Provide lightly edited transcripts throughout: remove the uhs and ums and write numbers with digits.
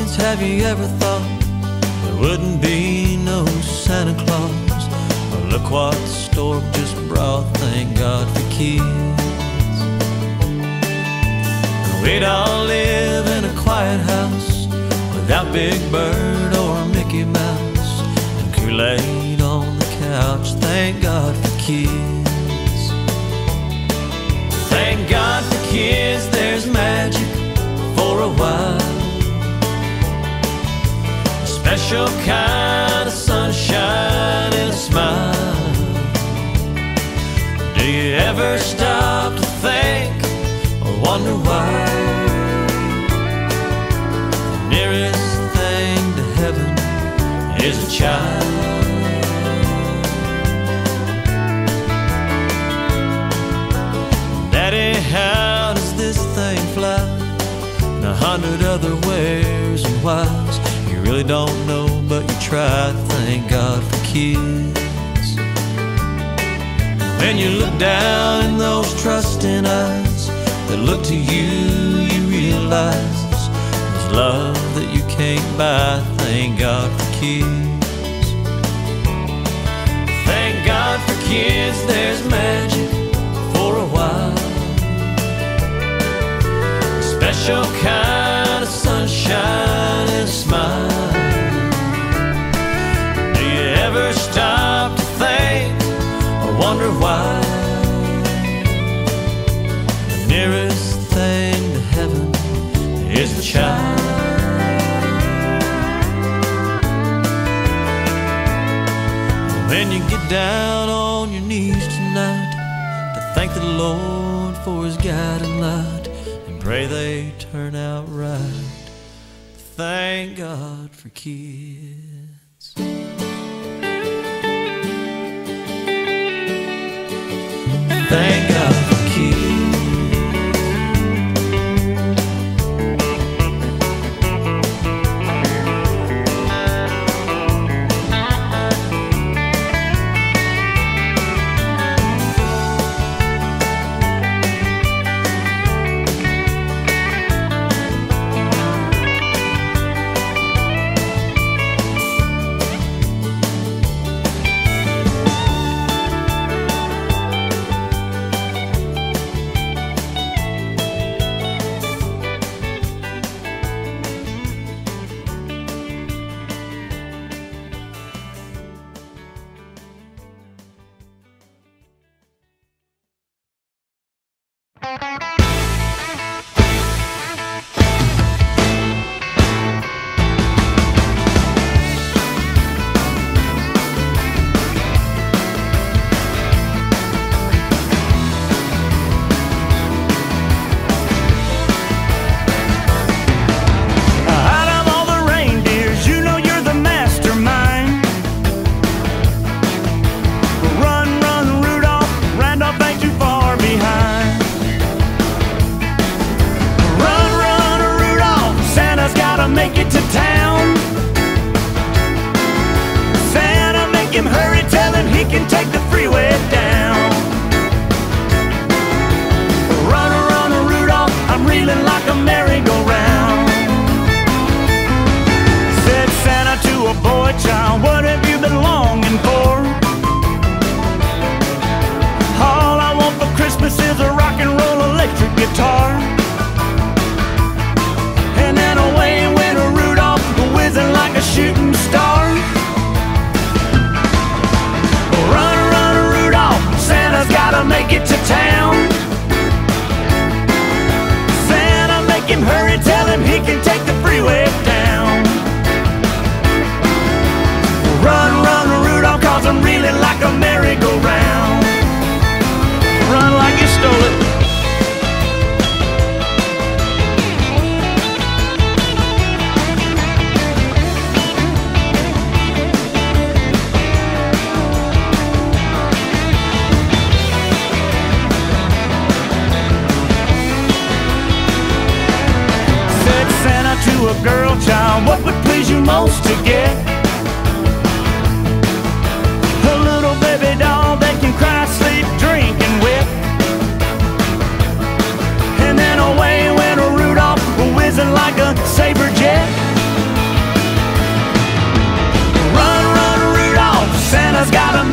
Have you ever thought there wouldn't be no Santa Claus? Well, look what the storm just brought, thank God for kids. We'd all live in a quiet house without Big Bird or Mickey Mouse, and Kool-Aid on the couch, thank God for kids. Thank God for kids, there's magic for a while. Special kind of sunshine and a smile. Do you ever stop to think or wonder why? The nearest thing to heaven is a child. Daddy, how does this thing fly? And 100 other wheres and whys. You really don't know, but you try. Thank God for kids. When you look down in those trusting eyes that look to you, you realize there's love that you can't buy. Thank God for kids. Thank God for kids, there's magic for a while. A special kind of sunshine and smile. Do you ever stop to think or wonder why? The nearest thing to heaven is a child. When you get down on your knees tonight to thank the Lord for His guiding light and pray they turn out right, thank God for kids. Thank God for kids.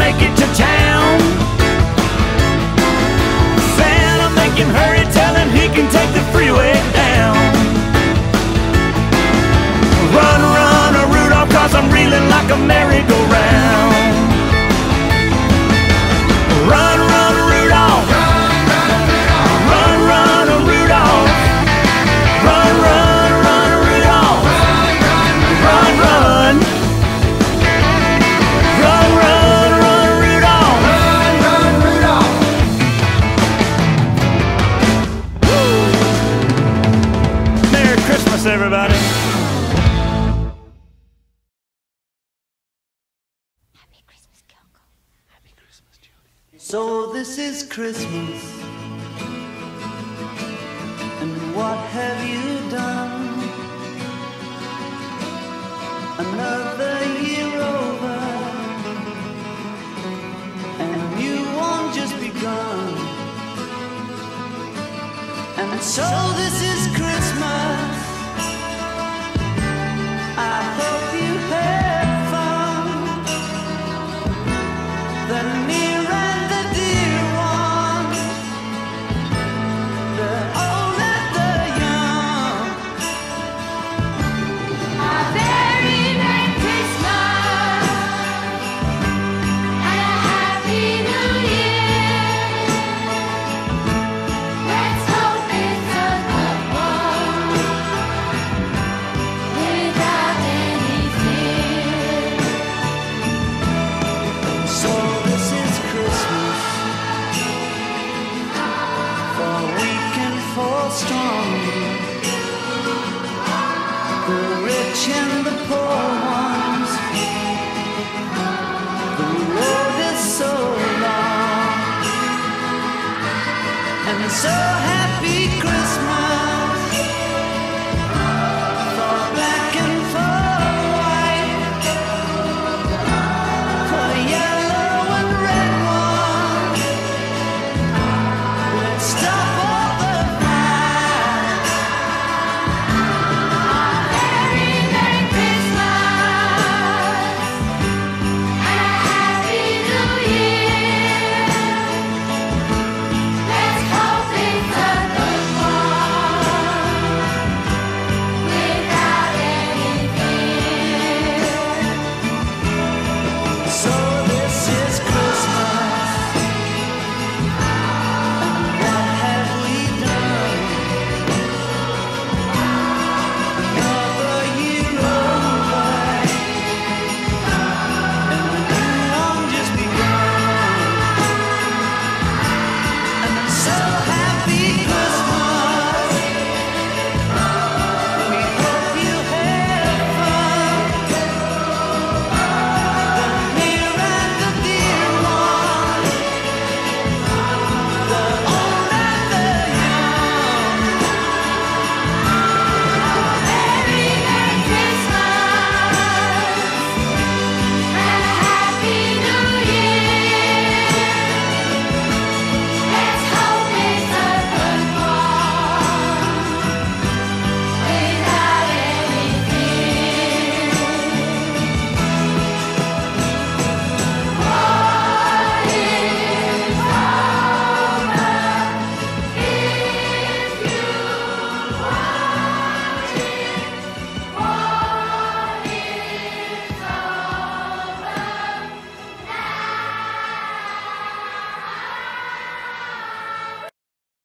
make it to town. Santa, make him hurry, tell him he can take the freeway down. Run, run, Rudolph, 'cause I'm reeling like a merry-go-round. Run, run, Rudolph. Run, run, Rudolph. Run, run, run, Rudolph. Run, run. Run, run, run, Rudolph. Run, run, Rudolph. Woo! Merry Christmas, everybody. So this is Christmas, and what have you done? Another year over, and you won't just begun. And so this is Christmas. I hope you had fun. The near and the dear one, the old and the young. A very Merry Christmas and a Happy New Year. Let's hope it's a good one without any fear. So this is Christmas, for weak and for strong, the rich and the poor ones. The road is so long and so